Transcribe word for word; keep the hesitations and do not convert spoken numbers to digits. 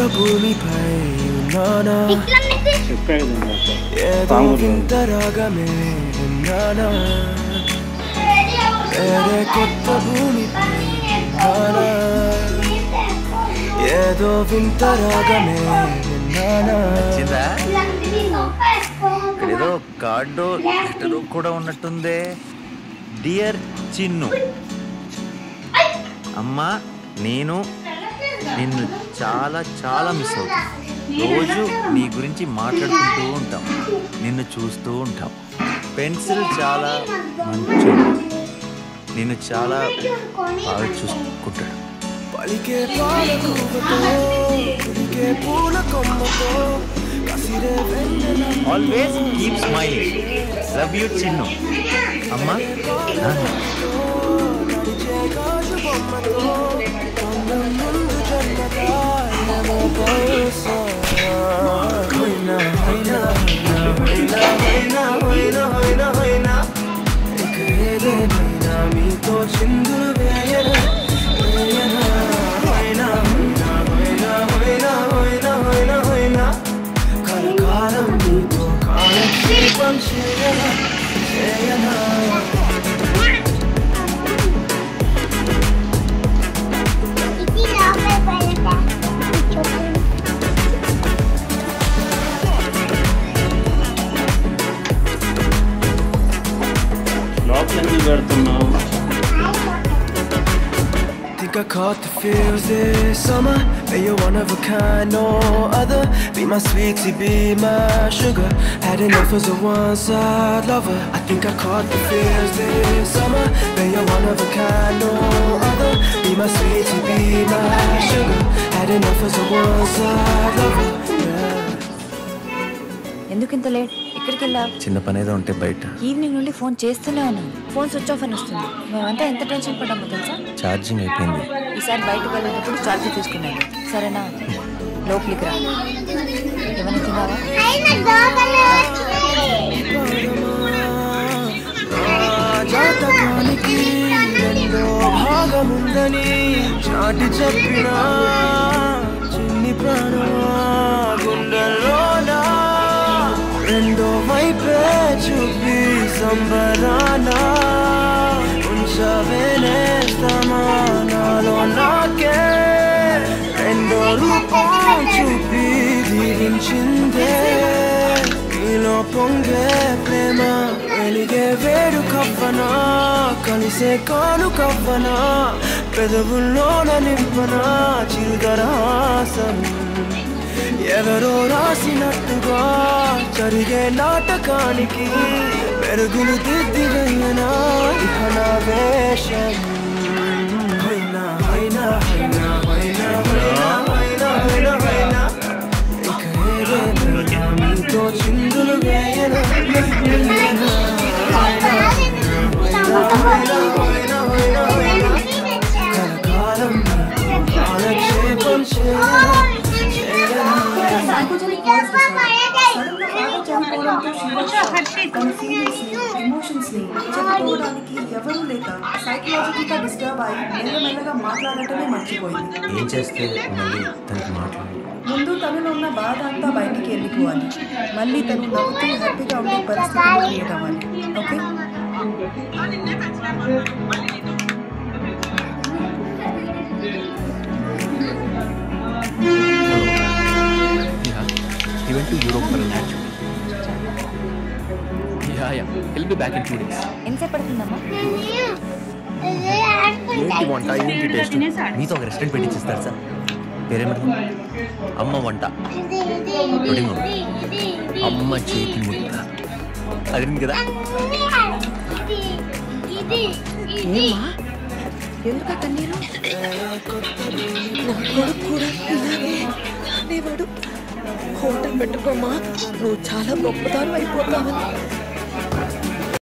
భూమిపై ఉన్నానా ఏదో వింత రాగమే విన్నానా వేరే కొత్త భూమిపై ఉన్నానా ఏదో వింత రాగమే విన్నానా ఏదో కార్డు లెటర్ కూడా ఉన్నట్టుందే. డియర్ చిన్ను, అమ్మా నేను నిన్ను చాలా చాలా మిస్ అవుతాం. రోజు నీ గురించి మాట్లాడుకుంటూ ఉంటాం, నిన్ను చూస్తూ ఉంటాం. పెన్సిల్ చాలా మంచి, నిన్ను చాలా బాగా చూసుకుంటాడు. Always keep smiling. Love you Chinnu. అమ్మా మీతో చిందులు వేయనా కలకాలం నీతో కాలక్షేపం చేయనా చేయనా Think I caught the feels this summer. But you're one of a kind, no other. Be my sweetie, be my sugar. Had enough as a one-side lover. I think I caught the feels this summer. But you're one of a kind, no other. Be my sweetie, be my sugar. Had enough as a one-side lover. ఎందుకు ఇంత late? ఎక్కడికి వెళ్ళావు? చిన్న పని ఏదో ఉంటే బయట. Evening నుండి ఫోన్ చేస్తూనే ఉన్నాను, ఫోన్ స్విచ్ ఆఫ్ అని వస్తుంది. మేమంతా ఎంత టెన్షన్ పడ్డామో తెలుసా? ఛార్జింగ్ అయిపోయింది. ఈసారి బయటకు వెళ్ళేటప్పుడు ఛార్జర్ తీసుకున్నాను, సరేనా? లోపలికి రా. ఏమైనా తిన్నావా? భాగముందని చాటి చెప్పిన చిన్ని ప్రాణమా గుండెల్లోనా రెండో వైపే చూపి సంబరానా ఉంచవేనేస్తామా నాలో నాకే రెండో రూపం చూపి దీవించిందే నీలో పొంగే ప్రేమ వెలిగే వేడు కవ్వనా కలిసే కాను కవ్వనా పెదవుల్లోన నింపనా చిరుదరహాసం ఎవరో రాసినట్టుగా జరిగే నాటకానికి మెరుగులు దిద్ది వెయ్యనా ఇక నా వేషం హైనా హైనా హైనా హైనా హైనా హైనా హైనా ఇక ఏదేమైనా మీతో చిందులు వేయనా కలకాలం కాలక్షేపం చేయనా చెప్పుకోవడానికి ఎవరూ లేక సైకలాజికల్ గా డిస్టర్బ్ అయ్యి మెల్లమెల్లగా మాట్లాడటమే మర్చిపోయింది. ఏం చేస్తే మళ్ళీ తనకి మాట్లాడాలి? ముందు తనలో ఉన్న బాధ అంతా బయటికి వెళ్ళిపోవాలి, మళ్ళీ తను నవ్వుతూ హ్యాపీగా ఉండే పరిస్థితి క్రియేట్ అవ్వాలి. Okay, He went to Europe for an actual. Yeah, yeah. He'll be back in two days. ఎంతసేపు పడుతుందమ్మా? ఏంటి వంట ఏంటి టేస్ట్? మీతో ఒక రెస్టారెంట్ పెట్టించేస్తారు సార్. పేరేమిటి? అమ్మ వంట. అమ్మ చేతి ముద్ద. అడిగింది కదా? ఏమ్మా ఎందుకు కన్నీరు? కొడుకు కూడా ఇలాగే అనేవాడు. హోటల్ పెట్టుకోమ్మా, నువ్వు చాలా గొప్పదారు అయిపోతావని.